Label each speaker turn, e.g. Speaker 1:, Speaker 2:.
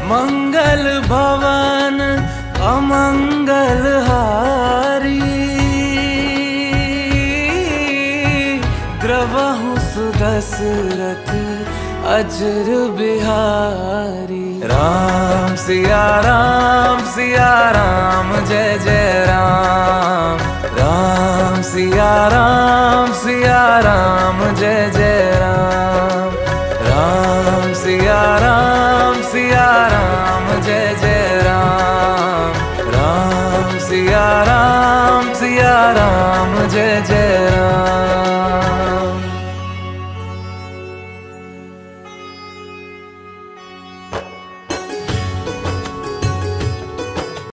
Speaker 1: मंगल भवन अमंगल हारी, द्रवहु सुदशरथ अजर बिहारी। राम सिया राम जय जय राम। राम सिया राम जय जय राम। राम सिया राम जय जय राम। राम सिया राम जय जय